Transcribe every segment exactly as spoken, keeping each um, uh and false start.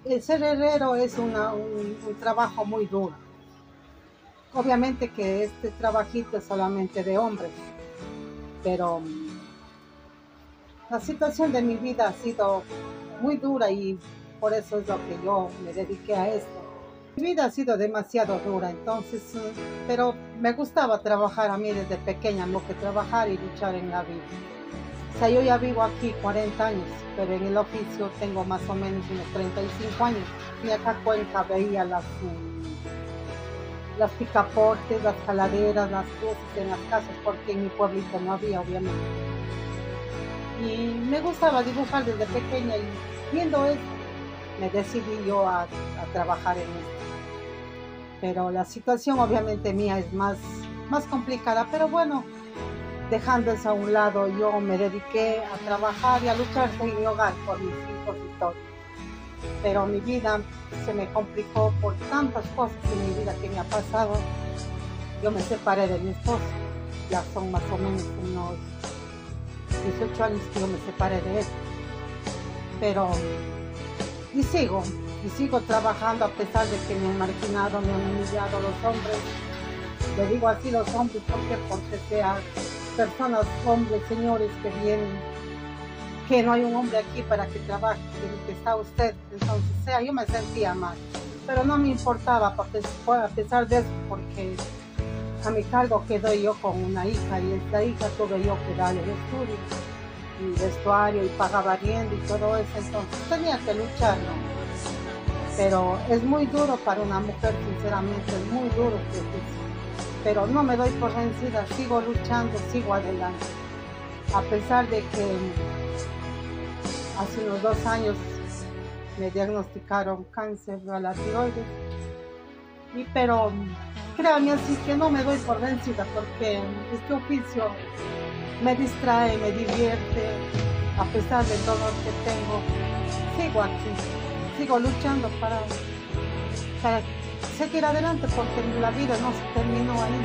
el ser herrero es una, un, un trabajo muy duro. Obviamente que este trabajito es solamente de hombres, pero la situación de mi vida ha sido muy dura y por eso es lo que yo me dediqué a esto. Mi vida ha sido demasiado dura, entonces, pero me gustaba trabajar a mí desde pequeña, lo que trabajar y luchar en la vida. O sea, yo ya vivo aquí cuarenta años, pero en el oficio tengo más o menos unos treinta y cinco años. Y acá en Cuenca veía las, las picaportes, las caladeras, las cruces en las casas, porque en mi pueblito no había, obviamente. Y me gustaba dibujar desde pequeña y viendo esto, me decidí yo a, a trabajar en esto. Pero la situación obviamente mía es más, más complicada, pero bueno, dejando eso a un lado, yo me dediqué a trabajar y a luchar en mi hogar por mis hijos y todo. Pero mi vida se me complicó por tantas cosas en mi vida que me ha pasado. Yo me separé de mi esposo, ya son más o menos unos dieciocho años que yo me separé de él. Pero, y sigo, y sigo trabajando a pesar de que me han marginado, me han humillado los hombres. Le digo así los hombres, ¿por qué? Porque sean personas, hombres, señores que vienen, que no hay un hombre aquí para que trabaje, que está usted. Entonces, o sea, yo me sentía mal, pero no me importaba a pesar de eso, porque a mi cargo quedó yo con una hija y esta hija tuve yo que darle el estudio y vestuario y pagaba arriendo y todo eso, entonces tenía que luchar, ¿no? Pero es muy duro para una mujer, sinceramente, es muy duro este oficio. Pero no me doy por vencida, sigo luchando, sigo adelante. A pesar de que hace unos dos años me diagnosticaron cáncer a la tiroides, y, pero créanme así que no me doy por vencida porque este oficio me distrae, me divierte, a pesar del dolor que tengo, sigo aquí, sigo luchando para, para seguir adelante porque la vida no se terminó ahí.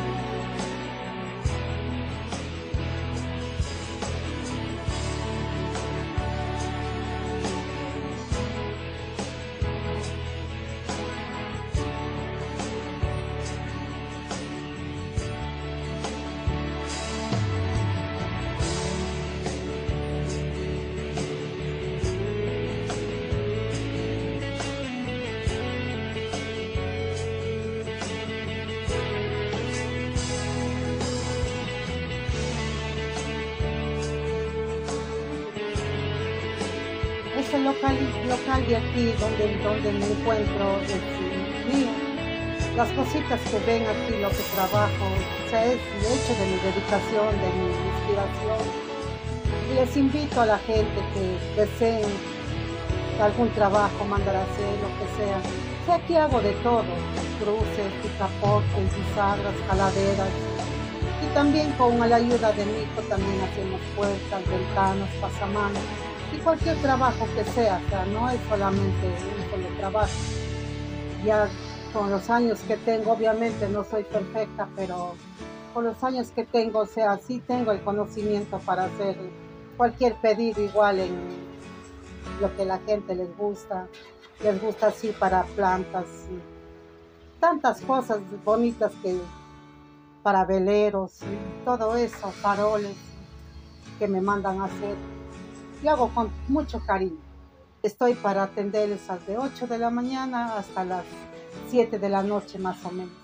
Ese local, local de aquí donde, donde me encuentro es mío. Las cositas que ven aquí, lo que trabajo, o sea, es hecho de mi dedicación, de mi inspiración. Y les invito a la gente que deseen algún trabajo, mandar a hacer, lo que sea. O sea, aquí hago de todo, cruces, picaportes, bisagras, caladeras. Y también con la ayuda de mi hijo también hacemos puertas, ventanas, pasamanos. Y cualquier trabajo que sea, o sea, no es solamente un solo trabajo. Ya con los años que tengo, obviamente no soy perfecta, pero con los años que tengo, o sea, sí tengo el conocimiento para hacer cualquier pedido igual en lo que la gente les gusta. Les gusta así para plantas, tantas cosas bonitas que para veleros y todo eso, faroles que me mandan a hacer. Y hago con mucho cariño. Estoy para atenderles de ocho de la mañana hasta las siete de la noche más o menos.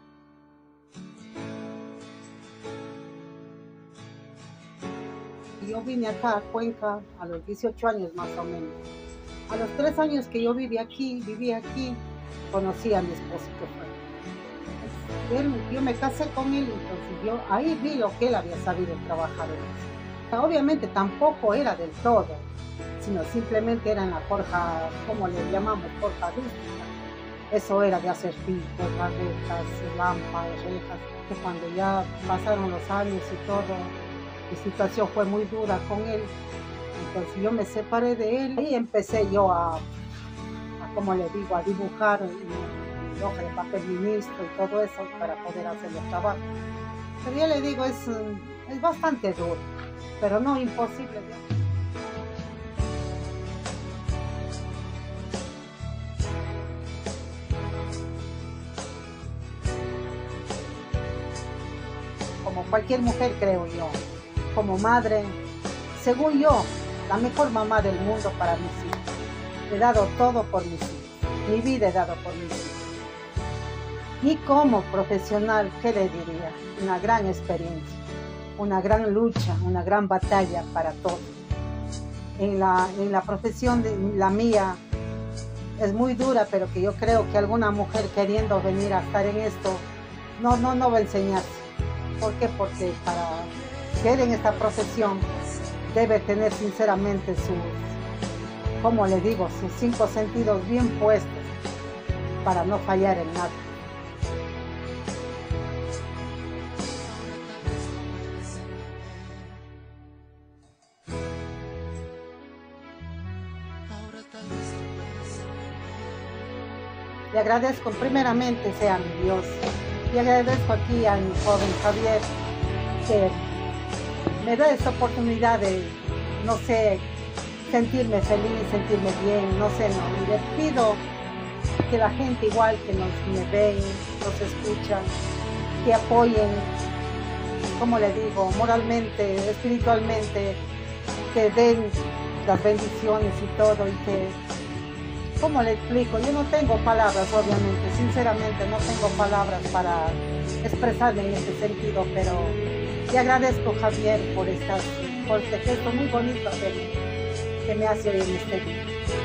Yo vine acá a Cuenca a los dieciocho años más o menos. A los tres años que yo viví aquí, viví aquí, conocí a mi esposo que fue. Él, yo me casé con él, entonces yo ahí vi lo que él había sabido trabajar en eso. Obviamente tampoco era del todo, sino simplemente era en la forja, como le llamamos, forja rústica. Eso era de hacer picos, barretas, lámparas, rejas, que cuando ya pasaron los años y todo, mi situación fue muy dura con él. Entonces yo me separé de él y empecé yo a, a como le digo, a dibujar y, y hoja de papel ministro y todo eso para poder hacer los trabajos. Pero yo le digo, es, es bastante duro, pero no imposible. cualquier mujer, creo yo. Como madre, según yo, la mejor mamá del mundo para mis hijos. He dado todo por mis hijos, mi vida he dado por mis hijos. Y como profesional, ¿qué le diría? Una gran experiencia, una gran lucha, una gran batalla para todos. En la, en la profesión de la mía es muy dura, pero que yo creo que alguna mujer queriendo venir a estar en esto, no, no, no va a enseñarse. ¿Por qué? Porque para ser en esta profesión debe tener sinceramente sus, como le digo, sus cinco sentidos bien puestos para no fallar en nada. Le agradezco primeramente sea mi Dios y agradezco aquí a mi joven Javier que me da esta oportunidad de, no sé, sentirme feliz, sentirme bien, no sé, no. Y le pido que la gente igual que nos me ven, nos escuchan, que apoyen, como le digo, moralmente, espiritualmente, que den las bendiciones y todo, y que, ¿cómo le explico? Yo no tengo palabras, obviamente, sinceramente no tengo palabras para expresarme en este sentido, pero le agradezco, Javier, por, estas, por este gesto muy bonito que, que me hace hoy en este día.